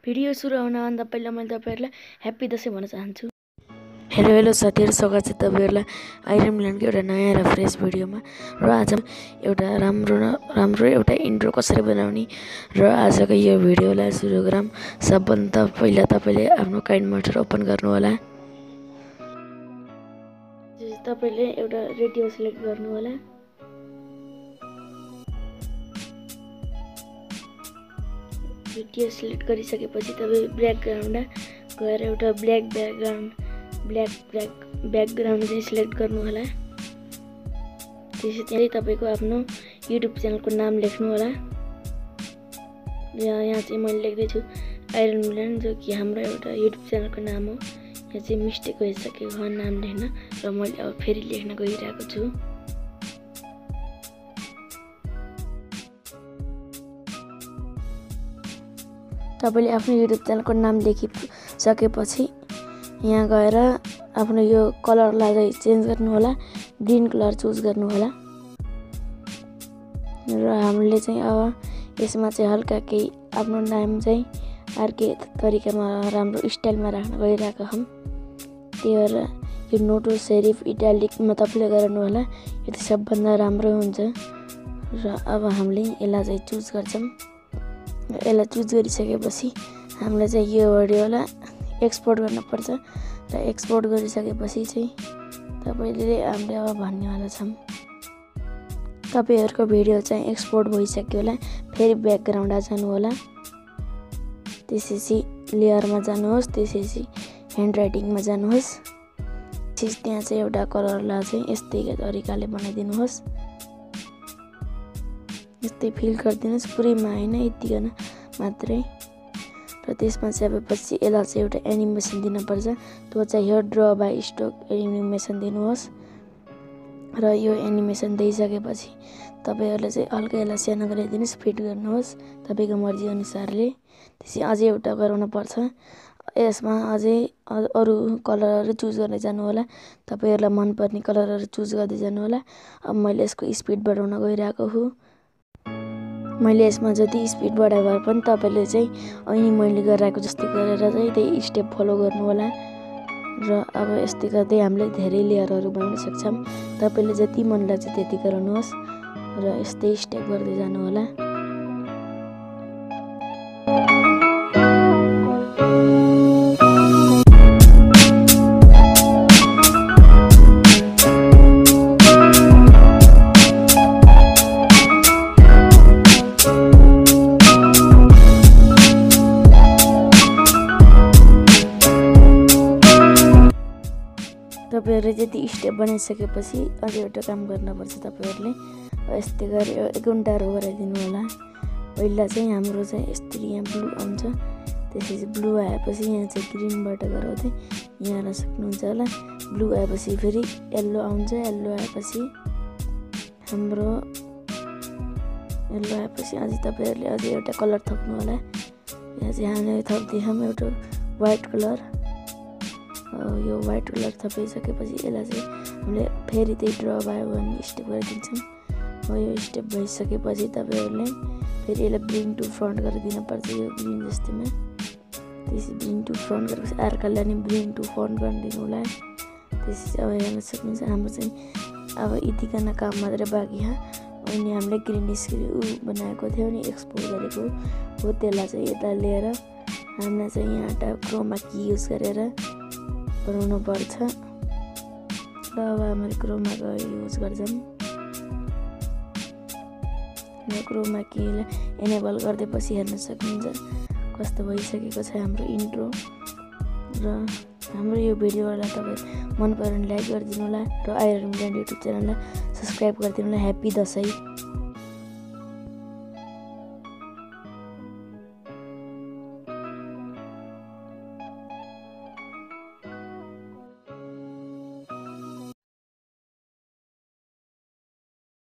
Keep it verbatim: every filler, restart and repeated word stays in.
Video सुरु हुनभन्दा पहिला मैले तपाईहरुलाई ह्यापी दशैं भन्न चाहन्छु। हेलो हेलो साथीहरु, स्वागत छ तपाईहरुलाई आइरन मिलनको एउटा नयाँ र फ्रेश भिडियोमा। र आज एउटा राम्रो न राम्रो एउटा इन्ट्रो कसरी बनाउने र आजको यो भिडियोलाई सुरु गरौँ। सबभन्दा पहिला तपाईले आफ्नो काइन्डमास्टर ओपन गर्नु होला। तपाईले एउटा रेडियो सिलेक्ट गर्नु होला। रेडियो सिलेक्ट गरिसकेपछि तपाई ब्याकग्राउन्डमा गएर एउटा black background black black background चाहिँ सिलेक्ट गर्नु होला। त्यसपछि त्यही तपाईको आफ्नो युट्युब च्यानलको नाम लेख्नु होला। यहाँ यहाँ चाहिँ मैले लेख्दै छु आइरन मिलन, जो कि हाम्रो एउटा युट्युब च्यानलको नाम हो। यहाँ चाहिँ मिस्टेक भइसकेको हो नाम लेख्न, र मैले अब फेरि लेख्न गइरहेको छु। तपाईले आफ्नो युट्युब च्यानलको नाम लेखिसकेपछि यहाँ गएर आफ्नो यो कलरलाई चाहिँ चेन्ज गर्नु होला। ग्रीन कलर चुज गर्नु होला। र हामीले चाहिँ अब यसमा चाहिँ हल्का केही आफ्नो नाम चाहिँ अर्कै तरिकामा राम्रो स्टाइलमा राख्न गइरहेको छौं। त्यही भएर यो नोटो सेरिफ इटालिकमा तपाईले गर्नु होला। यो चाहिँ सबभन्दा राम्रो हुन्छ। र अब हामीले यसलाई चाहिँ चुज गर्छौं। यसलाई चुज गरिसकेपछि हामीले चाहिँ यो भिडियोलाई एक्सपोर्ट गर्न पर्छ। र एक्सपोर्ट गरिसकेपछि चाहिँ तपाईले हामीले अब भन्नेवाला छौं। तपाईहरुको भिडियो चाहिँ एक्सपोर्ट भइसक्यो होला। फेरि ब्याकग्राउन्डमा जानु होला। त्यसपछि लेयरमा जानुहोस्। त्यसपछि ह्यान्ड राइटिङमा जानुहोस्। त्यसपछि त्यहाँ चाहिँ एउटा कलरलाई चाहिँ यस्तै तरिकाले बनाइदिनुहोस्। यस्तै फिल गरिदिनुहोस्, पुरैमा हैन, यतिकन मात्रै। र त्यसमा चाहिँ अब पछि यसलाई चाहिँ एउटा एनिमेसन दिनुपर्छ। त्यो चाहिँ यो ड्र बाइ स्ट्रोक एनिमेसन दिनुहोस्। र यो एनिमेसन दिइसकेपछि तपाईहरुले चाहिँ हल्का यसलाई सानो गराइदिनुस्, फिट गर्नुहोस् तपाईको मर्जी अनुसारले। त्यसै अझै एउटा गराउन पर्छ। यसमा अझै अरु कलरहरु चुज गर्दै जानु होला। तपाईहरुलाई मन पर्ने कलरहरु चुज गर्दै जानु होला। अब मैले यसको स्पिड बढाउन गइरहेको हुँ। मैले यसमा जति स्पिड बढाए भए पनि तपाईले चाहिँ अनि मैले गराएको जस्तै गरेर चाहिँ त्यही स्टेप फलो गर्नु होला। र अब यस्तै गर्दै हामीले धेरै लेयरहरु बनाउन सक्छौं। तपाईले जति मन लाग्छ त्यति गराउनुहोस् र यस्तै स्टेप गर्दै जानु होला। तपाईहरुले जति स्टेप बनाइसकेपछि अझै एउटा काम गर्नुपर्छ। तपाईहरुले यस्तै गरी एक घण्टा रो गराइदिनु होला। पहिला चाहिँ हाम्रो चाहिँ यस्तरी यहाँ ब्लू आउँछ। त्यसपछि ब्लू आएपछि यहाँ चाहिँ ग्रीनबाट गराउँदै यहाँ हेर्न सक्नुहुन्छ होला। ब्लू आएपछि फेरि येल्लो आउँछ। येल्लो आएपछि हाम्रो येल्लो आएपछि अझै तपाईहरुले अझै एउटा कलर थप्नु होला। यहाँ चाहिँ हामीले थप्दैछौँ एउटा व्हाइट कलर। यो व्हाइट कलर थपिसकेपछि यसलाई चाहिँ हामीले फेरि त्यही ड्र बाइ भन्ने स्टेप गरिदिन्छौँ। हो यो स्टेप भइसकेपछि तपाईहरुले फेरि यसलाई ब्रिङ टु फ्रन्ट गरिदिनु पर्छ, यो ग्रीन जस्तैमा। त्यसपछि ब्रिङ टु फ्रन्ट गरेपछि अर्कालाई नि ब्रिङ टु फ्रन्ट गरिदिनु होला। त्यसपछि अब हेर्न सक्नुहुन्छ हाम्रो चाहिँ अब यतिकन काम मात्रै बाँकी छ। अनि हामीले ग्रिन स्क्रिन उ बनाएको थियो नि, एक्सपोर्ट गरेको हो, त्यसलाई चाहिँ यता लिएर हामीलाई चाहिँ यहाँ क्रोमा की युज गरेर बनाउनु पर्छ। र अब हामीले क्रोमा की युज गर्छौं। यो क्रोमा कीलाई एनेबल गर्दैपछि हेर्न सक्नुहुन्छ कस्तो भइसकेको छ हाम्रो इन्ट्रो। र हाम्रो यो भिडियोलाई तपाईँ मन पऱ्यो भने लाइक गरिदिनु होला। र आइरन मिलन युट्युब च्यानललाई सब्स्क्राइब गरिदिनु होला। ह्यापी दशैं।